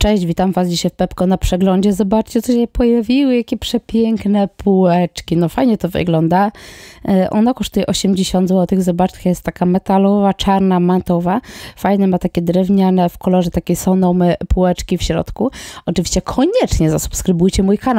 Cześć, witam Was dzisiaj w Pepco na przeglądzie. Zobaczcie, co się pojawiły, jakie przepiękne półeczki. No fajnie to wygląda. Ona kosztuje 80 zł. Zobaczcie, jest taka metalowa, czarna, matowa. Fajne, ma takie drewniane w kolorze takiej sonomy półeczki w środku. Oczywiście koniecznie zasubskrybujcie mój kanał.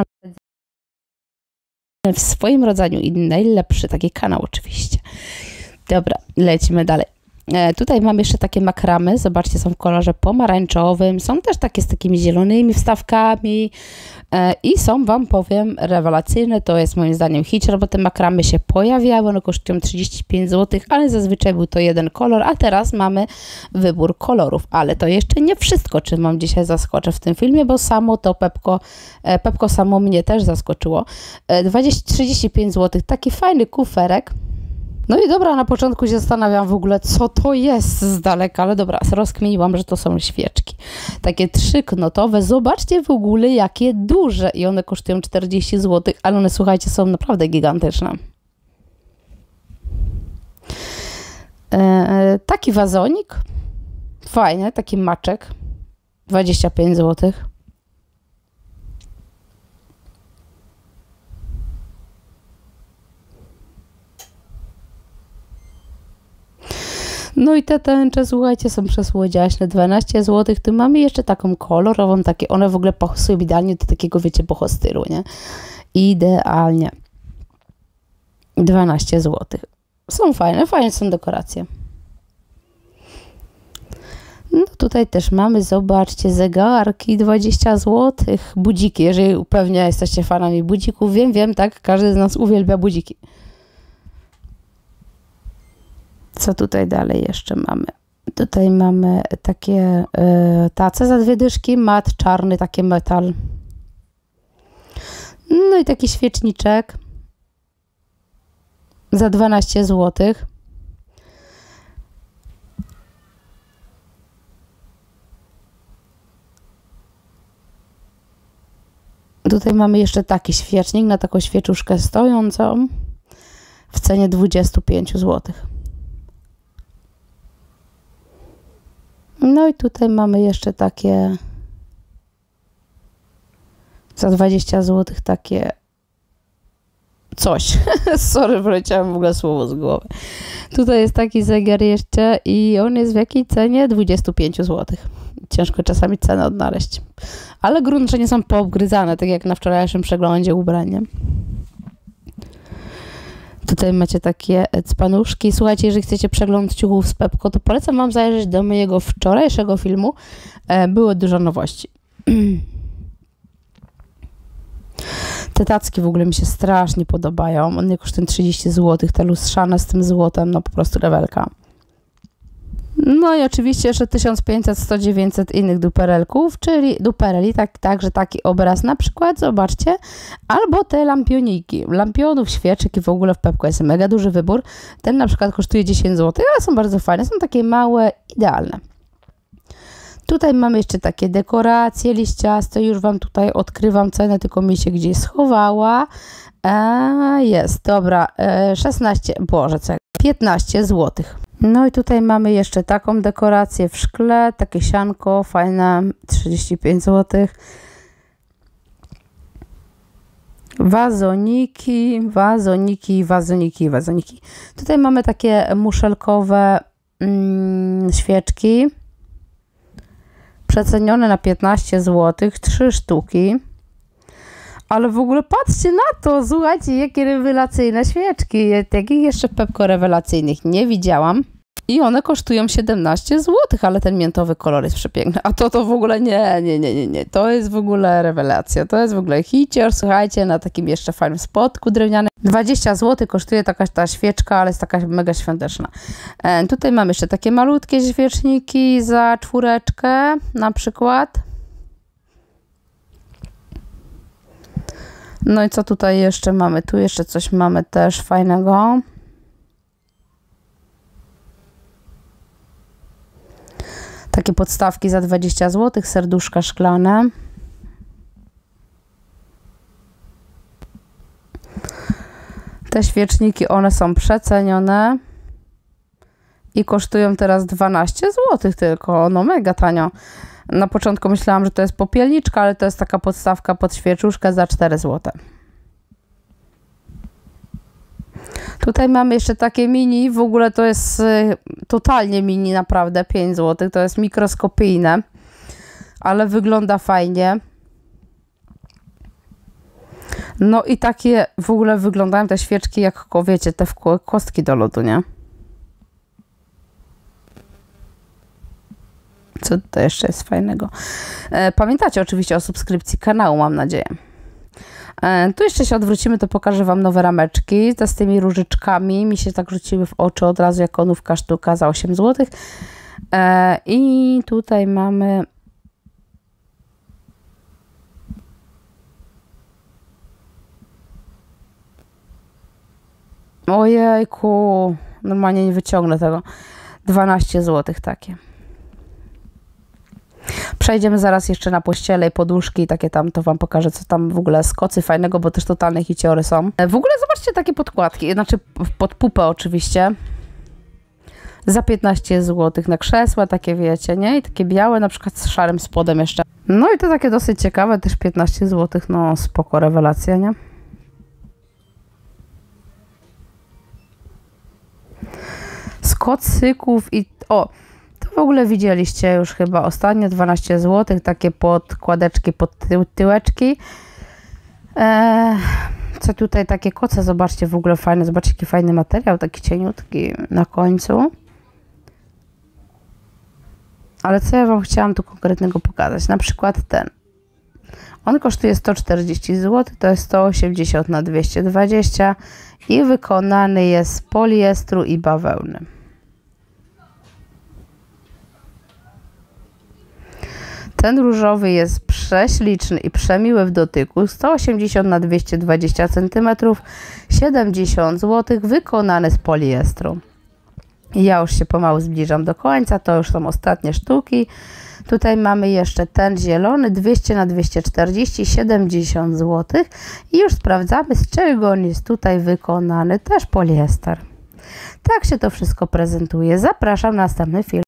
W swoim rodzaju i najlepszy taki kanał oczywiście. Dobra, lecimy dalej. Tutaj mam jeszcze takie makramy, zobaczcie, są w kolorze pomarańczowym, są też takie z takimi zielonymi wstawkami i są, Wam powiem, rewelacyjne. To jest moim zdaniem hicior, bo te makramy się pojawiały, one kosztują 35 zł, ale zazwyczaj był to jeden kolor, a teraz mamy wybór kolorów. Ale to jeszcze nie wszystko, czym Wam dzisiaj zaskoczę w tym filmie, bo samo to Pepco samo mnie też zaskoczyło. 35 zł, taki fajny kuferek. No i dobra, na początku się zastanawiam w ogóle, co to jest z daleka, ale dobra, rozkminiłam, że to są świeczki. Takie 3-knotowe, zobaczcie w ogóle, jakie duże i one kosztują 40 zł, ale one, słuchajcie, są naprawdę gigantyczne. Taki wazonik, fajny, taki maczek, 25 zł. No i te tęcze, słuchajcie, są przesłodziaśne, 12 zł. Tu mamy jeszcze taką kolorową, takie, one w ogóle pasują idealnie do takiego, wiecie, boho stylu, nie? Idealnie. 12 zł. Są fajne, fajne są dekoracje. No tutaj też mamy, zobaczcie, zegarki, 20 zł. Budziki, jeżeli pewnie jesteście fanami budzików, wiem, tak, każdy z nas uwielbia budziki. Co tutaj dalej jeszcze mamy? Tutaj mamy takie tace za 2 dyszki, mat czarny, taki metal. No i taki świeczniczek za 12 zł. Tutaj mamy jeszcze taki świecznik na taką świeczuszkę stojącą w cenie 25 zł. No i tutaj mamy jeszcze takie za 20 zł takie coś. Sorry, wyleciałem w ogóle słowo z głowy. Tutaj jest taki zegar jeszcze i on jest w jakiej cenie? 25 zł. Ciężko czasami cenę odnaleźć. Ale grunt, że nie są poobgryzane, tak jak na wczorajszym przeglądzie ubrania. Tutaj macie takie cpanuszki. Słuchajcie, jeżeli chcecie przegląd ciuchów z Pepco, to polecam Wam zajrzeć do mojego wczorajszego filmu. Było dużo nowości. Te tacki w ogóle mi się strasznie podobają. One kosztują 30 zł. Te lustrzane z tym złotem, no po prostu rewelka. No i oczywiście jeszcze 1500, 100, 900 innych duperelków, czyli dupereli, także taki obraz na przykład, zobaczcie, albo te lampioniki, lampionów, świeczek i w ogóle w Pepco jest mega duży wybór. Ten na przykład kosztuje 10 zł, ale są bardzo fajne, są takie małe, idealne. Tutaj mamy jeszcze takie dekoracje liściaste, już Wam tutaj odkrywam cenę, tylko mi się gdzieś schowała. Jest, dobra, 16, boże, 15 zł. No i tutaj mamy jeszcze taką dekorację w szkle, takie sianko fajne, 35 zł. Wazoniki. Tutaj mamy takie muszelkowe świeczki, przecenione na 15 zł, 3 sztuki. Ale w ogóle patrzcie na to, słuchajcie, jakie rewelacyjne świeczki. Takich jeszcze w Pepco rewelacyjnych nie widziałam. I one kosztują 17 zł, ale ten miętowy kolor jest przepiękny. A to w ogóle nie. To jest w ogóle rewelacja. To jest w ogóle hicior, słuchajcie, na takim jeszcze fajnym spotku drewnianym. 20 zł kosztuje ta świeczka, ale jest taka mega świąteczna. Tutaj mamy jeszcze takie malutkie świeczniki za 4 na przykład. No i co tutaj jeszcze mamy? Tu jeszcze coś mamy też fajnego. Takie podstawki za 20 zł, serduszka szklane. Te świeczniki, one są przecenione i kosztują teraz 12 zł tylko, no mega tanio. Na początku myślałam, że to jest popielniczka, ale to jest taka podstawka pod świeczuszkę za 4 zł. Tutaj mamy jeszcze takie mini, w ogóle to jest totalnie mini, naprawdę 5 zł. To jest mikroskopijne, ale wygląda fajnie. No i takie w ogóle wyglądają te świeczki jak, wiecie, te kostki do lodu, nie? Co tutaj jeszcze jest fajnego? Pamiętacie oczywiście o subskrypcji kanału, mam nadzieję. Tu jeszcze się odwrócimy, to pokażę Wam nowe rameczki. Te z tymi różyczkami mi się tak rzuciły w oczy od razu jako nówka sztuka za 8 zł. I tutaj mamy... Ojejku, normalnie nie wyciągnę tego. 12 zł takie. Przejdziemy zaraz jeszcze na pościele i poduszki i takie tam, to Wam pokażę, co tam w ogóle z kocy fajnego, bo też totalne hiciory są. W ogóle zobaczcie takie podkładki, znaczy pod pupę oczywiście. Za 15 zł na krzesła, takie wiecie, nie? I takie białe, na przykład z szarym spodem jeszcze. No i to takie dosyć ciekawe, też 15 zł, no spoko, rewelacja, nie? Z kocyków i... O! W ogóle widzieliście już chyba ostatnio 12 zł, takie podkładeczki pod tyłeczki. Co tutaj takie koce, zobaczcie, w ogóle fajne, zobaczcie jaki fajny materiał, taki cieniutki na końcu. Ale co ja Wam chciałam tu konkretnego pokazać, na przykład ten. On kosztuje 140 zł, to jest 180 na 220 i wykonany jest z poliestru i bawełny. Ten różowy jest prześliczny i przemiły w dotyku, 180 na 220 cm, 70 zł, wykonany z poliestru. Ja już się pomału zbliżam do końca, to już są ostatnie sztuki. Tutaj mamy jeszcze ten zielony, 200 na 240, 70 zł. I już sprawdzamy, z czego on jest tutaj wykonany, też poliester. Tak się to wszystko prezentuje. Zapraszam na następny film.